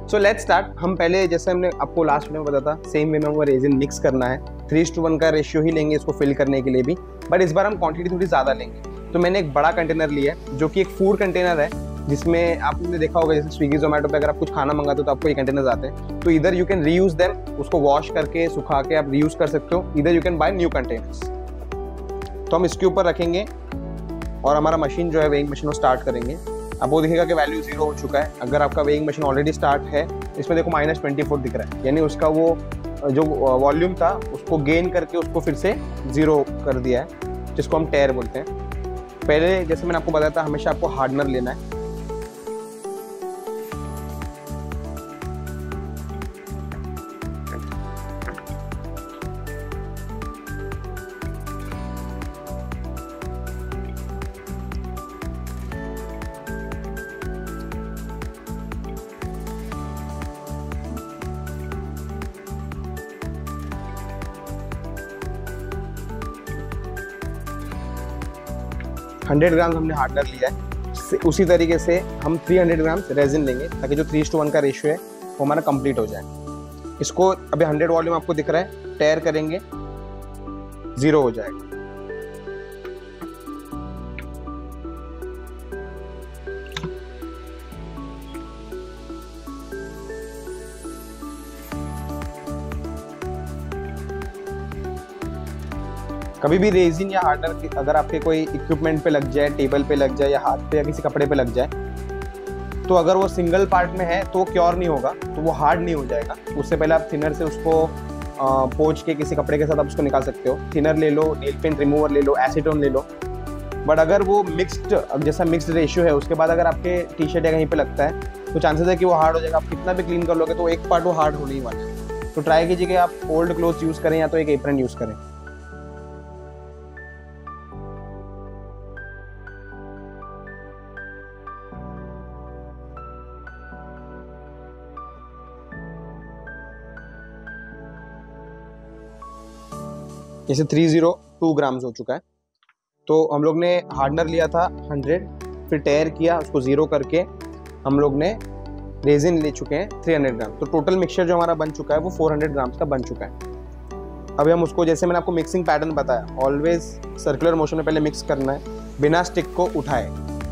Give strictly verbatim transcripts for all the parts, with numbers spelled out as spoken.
So let's start. हम पहले जैसे हमने आपको लास्ट में बताया था सेम वे में वो रेजिन मिक्स करना है, थ्री टू वन का रेशियो ही लेंगे इसको फिल करने के लिए भी, बट इस बार हम क्वांटिटी थोड़ी ज़्यादा लेंगे। तो मैंने एक बड़ा कंटेनर लिया है जो कि एक फूड कंटेनर है, जिसमें आपने देखा होगा जैसे स्विगी जोमेटो पे अगर आप कुछ खाना मंगाते हो तो आपको ये कंटेनर आते हैं। तो इधर यू कैन रीयूज देम, उसको वॉश करके सुखा के आप रीयूज कर सकते हो, इधर you can buy new containers. तो हम इसके ऊपर रखेंगे और हमारा मशीन जो है वेइंग मशीन वो स्टार्ट करेंगे। अब वो दिखेगा कि वैल्यू जीरो हो चुका है। अगर आपका वेइंग मशीन ऑलरेडी स्टार्ट है, इसमें देखो माइनस ट्वेंटी फोर दिख रहा है, यानी उसका वो जो वॉल्यूम था उसको गेन करके उसको फिर से जीरो कर दिया है, जिसको हम टेयर बोलते हैं। पहले जैसे मैंने आपको बताया था हमेशा आपको हार्डनर लेना है। हंड्रेड ग्राम हमने हार्डनर लिया है, उसी तरीके से हम थ्री हंड्रेड ग्राम रेजिन लेंगे ताकि जो थ्री टू वन का रेशियो है वो हमारा कंप्लीट हो जाए। इसको अभी हंड्रेड वॉल्यूम आपको दिख रहा है, टेयर करेंगे जीरो हो जाएगा। कभी भी रेजिन या हार्डनर अगर आपके कोई इक्विपमेंट पे लग जाए, टेबल पे लग जाए या हाथ पे या किसी कपड़े पे लग जाए, तो अगर वो सिंगल पार्ट में है तो क्योर नहीं होगा, तो वो हार्ड नहीं हो जाएगा। उससे पहले आप थिनर से उसको पोंछ के किसी कपड़े के साथ आप उसको निकाल सकते हो। थिनर ले लो, नेल पेंट रिमूवर ले लो, एसीटोन ले लो। बट अगर वो मिक्सड जैसा मिक्सड रेशियो है उसके बाद अगर आपके टी शर्ट या कहीं पे लगता है तो चांसेस है कि वो हार्ड हो जाएगा। आप कितना भी क्लीन कर लोगे तो एक पार्ट वो हार्ड होने ही वाला है। तो ट्राई कीजिए कि आप ओल्ड क्लोथ्स यूज़ करें या तो एक एप्रन यूज़ करें। जैसे थ्री जीरो टू ग्राम्स हो चुका है। तो हम लोग ने हार्डनर लिया था हंड्रेड, फिर टेयर किया, उसको ज़ीरो करके हम लोग ने रेजिन ले चुके हैं थ्री हंड्रेड ग्राम। तो टोटल मिक्सचर जो हमारा बन चुका है वो फोर हंड्रेड ग्राम्स का बन चुका है। अभी हम उसको, जैसे मैंने आपको मिक्सिंग पैटर्न बताया, ऑलवेज सर्कुलर मोशन में पहले मिक्स करना है बिना स्टिक को उठाए।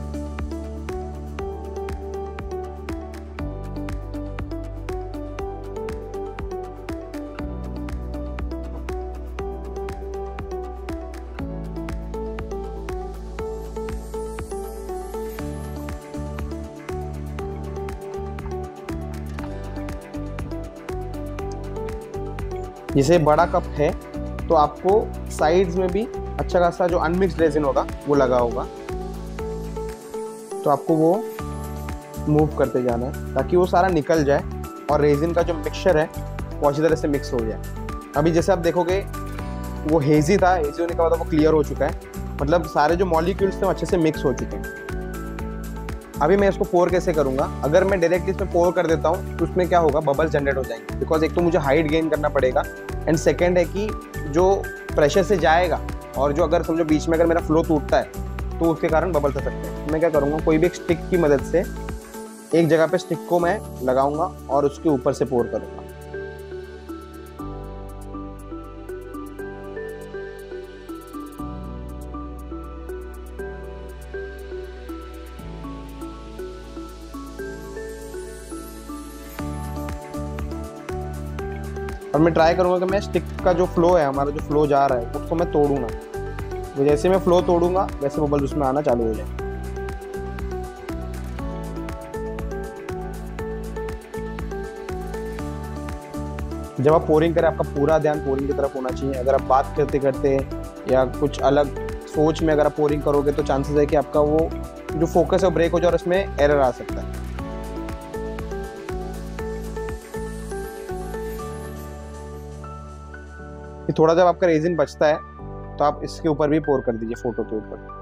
जैसे बड़ा कप है तो आपको साइड्स में भी अच्छा खासा जो अनमिक्स्ड रेजिन होगा वो लगा होगा, तो आपको वो मूव करते जाना है ताकि वो सारा निकल जाए और रेजिन का जो मिक्सचर है वो अच्छी तरह से मिक्स हो जाए। अभी जैसे आप देखोगे वो हेजी था, हेजी होने के बाद वो क्लियर हो चुका है, मतलब सारे जो मॉलिक्यूल्स थे वो अच्छे से मिक्स हो चुके हैं। अभी मैं इसको पोर कैसे करूंगा, अगर मैं डायरेक्टली इसमें पोर कर देता हूँ तो उसमें क्या होगा, बबल्स जनरेट हो जाएंगे। बिकॉज एक तो मुझे हाइट गेन करना पड़ेगा एंड सेकंड है कि जो प्रेशर से जाएगा और जो अगर समझो बीच में अगर मेरा फ्लो टूटता है तो उसके कारण बबल्स आ सकते हैं। मैं क्या करूँगा, कोई भी एक स्टिक की मदद से एक जगह पे स्टिक को मैं लगाऊंगा और उसके ऊपर से पोर करूँगा। और मैं ट्राई करूंगा कि मैं स्टिक का जो फ्लो है, हमारा जो फ्लो जा रहा है उसको मैं तोड़ूंगा। तो जैसे मैं फ्लो तोड़ूंगा वैसे बबल्स उसमें आना चालू हो जाए। जब आप पोरिंग करें आपका पूरा ध्यान पोरिंग की तरफ होना चाहिए। अगर आप बात करते करते या कुछ अलग सोच में अगर आप पोरिंग करोगे तो चांसेस है कि आपका वो जो फोकस है वो ब्रेक हो जाए और उसमें एरर आ सकता है। थोड़ा जब आपका रेजिन बचता है तो आप इसके ऊपर भी पोर कर दीजिए, फोटो के ऊपर।